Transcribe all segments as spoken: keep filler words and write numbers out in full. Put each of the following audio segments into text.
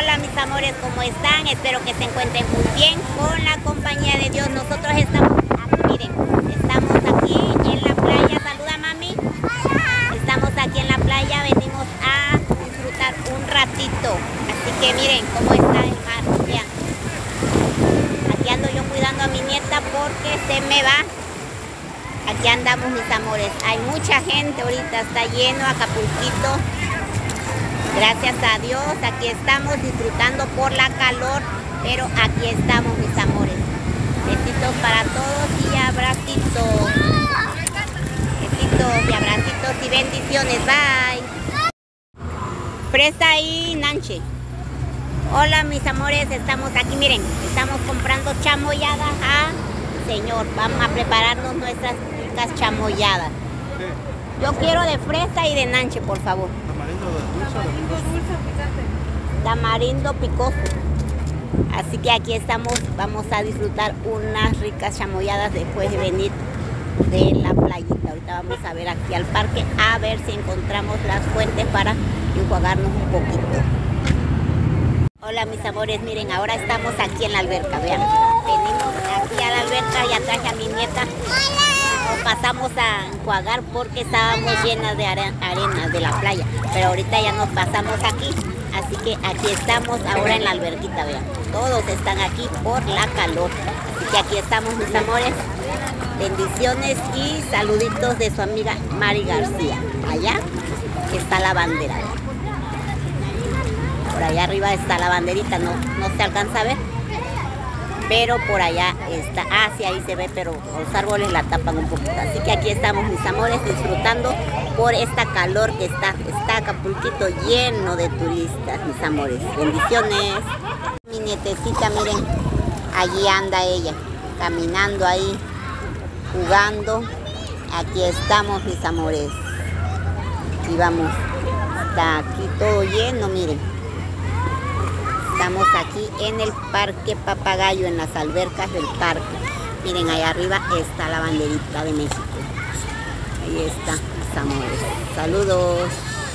Hola mis amores, ¿cómo están? Espero que se encuentren muy bien con la compañía de Dios. Nosotros estamos aquí, miren, estamos aquí en la playa. Saluda mami. Estamos aquí en la playa, venimos a disfrutar un ratito. Así que miren cómo está el mar, vean. Aquí ando yo cuidando a mi nieta porque se me va. Aquí andamos mis amores, hay mucha gente ahorita, está lleno Acapulquito. Gracias a Dios, aquí estamos disfrutando por la calor, pero aquí estamos mis amores. Besitos para todos y abracitos. Besitos y abracitos y bendiciones, bye. Presta ahí, Nanche. Hola mis amores, estamos aquí, miren, estamos comprando chamoyadas. Ah, señor, vamos a prepararnos nuestras ricas chamoyadas. Yo quiero de fresa y de nanche, por favor. ¿Tamarindo dulce o de Tamarindo picoso. Así que aquí estamos, vamos a disfrutar unas ricas chamoyadas después de venir de la playita. Ahorita vamos a ver aquí al parque, a ver si encontramos las fuentes para enjuagarnos un poquito. Hola mis amores, miren, ahora estamos aquí en la alberca, vean. Venimos aquí a la alberca y atraje a mi nieta. Nos pasamos a enjuagar porque estábamos llenas de arena de la playa, pero ahorita ya nos pasamos aquí, así que aquí estamos ahora en la alberquita, vean, todos están aquí por la calor, así que aquí estamos mis amores, bendiciones y saluditos de su amiga Mari García. Allá está la bandera, por allá arriba está la banderita, no, no se alcanza a ver, pero por allá está, ah sí, ahí se ve, pero los árboles la tapan un poquito. Así que aquí estamos mis amores disfrutando por esta calor que está, está Acapulquito lleno de turistas, mis amores. Bendiciones. Mi nietecita, miren, allí anda ella, caminando ahí, jugando. Aquí estamos mis amores. Aquí vamos, está aquí todo lleno, miren. Estamos aquí en el Parque Papagayo, en las albercas del parque. Miren, ahí arriba está la banderita de México. Ahí está, mis amores. Saludos.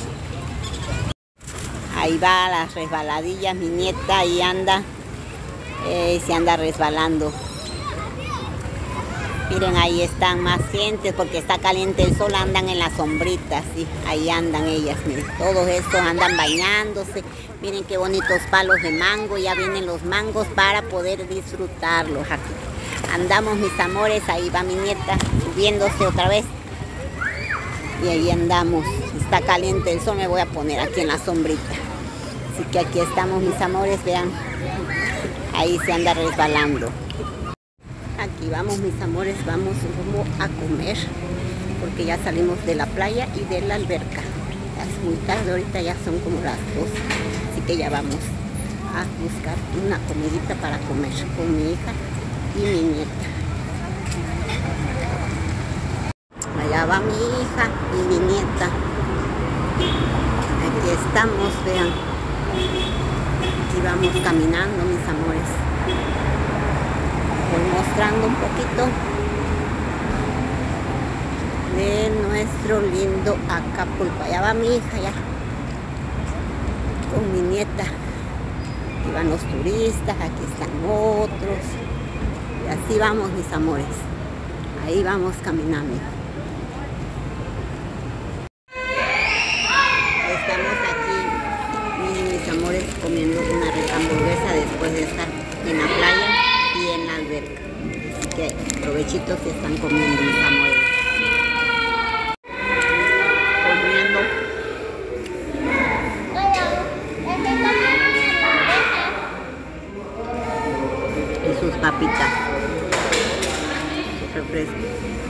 Ahí va las resbaladillas, mi nieta, ahí anda. Eh, se anda resbalando. Miren, ahí están más gente porque está caliente el sol, andan en las sombritas, sí, ahí andan ellas, miren, todos estos andan bañándose. Miren qué bonitos palos de mango, ya vienen los mangos para poder disfrutarlos aquí. Andamos mis amores, ahí va mi nieta subiéndose otra vez. Y ahí andamos, está caliente el sol, me voy a poner aquí en la sombrita. Así que aquí estamos mis amores, vean, ahí se anda resbalando. Aquí vamos mis amores, vamos rumbo a comer, porque ya salimos de la playa y de la alberca. Ya es muy tarde, ahorita ya son como las dos, así que ya vamos a buscar una comidita para comer con mi hija y mi nieta. Allá va mi hija y mi nieta. Aquí estamos, vean. Aquí vamos caminando mis amores. Voy mostrando un poquito de nuestro lindo Acapulco. Allá va mi hija ya con mi nieta. Aquí van los turistas, aquí están otros. Y así vamos mis amores. Ahí vamos caminando. Estamos aquí, miren mis amores, comiendo una rica hamburguesa después de estar en la playa y en la alberca. Así que provechitos se están comiendo mis amores. Comiendo. Y sus papitas. Sus refrescos.